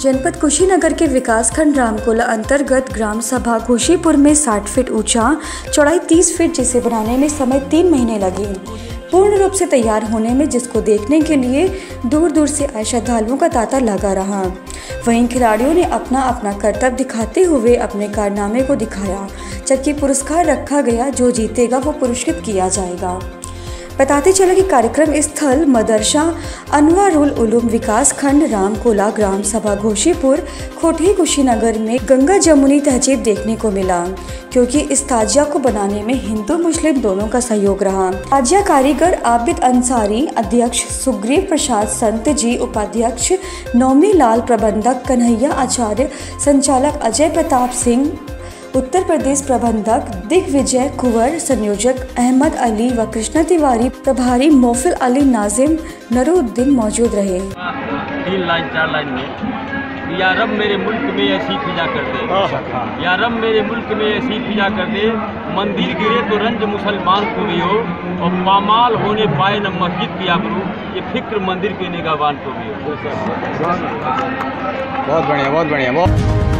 जनपद कुशीनगर के विकासखंड रामकोला अंतर्गत ग्राम सभा घोशीपुर में 60 फीट ऊंचा, चौड़ाई 30 फीट जिसे बनाने में समय 3 महीने लगे, पूर्ण रूप से तैयार होने में, जिसको देखने के लिए दूर दूर से आए श्रद्धालुओं का तांता लगा रहा। वहीं खिलाड़ियों ने अपना अपना करतब दिखाते हुए अपने कारनामे को दिखाया, जबकि पुरस्कार रखा गया। जो जीतेगा वो पुरस्कृत किया जाएगा। बताते चले कि कार्यक्रम स्थल मदरसा अनवारुल उलूम विकास खंड रामकोला ग्राम सभा घोशीपुर खोटी कुशीनगर में गंगा जमुनी तहजीब देखने को मिला, क्योंकि इस ताजिया को बनाने में हिंदू मुस्लिम दोनों का सहयोग रहा। ताजिया कारीगर आबिद अंसारी, अध्यक्ष सुग्रीव प्रसाद संत जी, उपाध्यक्ष नौमी लाल, प्रबंधक कन्हैया आचार्य, संचालक अजय प्रताप सिंह, उत्तर प्रदेश प्रबंधक दिग्विजय कुंवर, संयोजक अहमद अली व कृष्णा तिवारी, प्रभारी मोफिल अली, नाजिम नरूद्दीन मौजूद रहे। 3 लाइन 4 लाइन में या रब मेरे मुल्क में ऐसी फिजा कर दे, या रब मेरे मुल्क में ऐसी फिजा कर दे, मंदिर गिरे तो रंज मुसलमान को भी हो, और पामाल होने पाए न मस्जिद की आबरू, ये फिक्र मंदिर के निगाहबान को भी हो। बहुत बढ़िया, बहुत बढ़िया, बहुत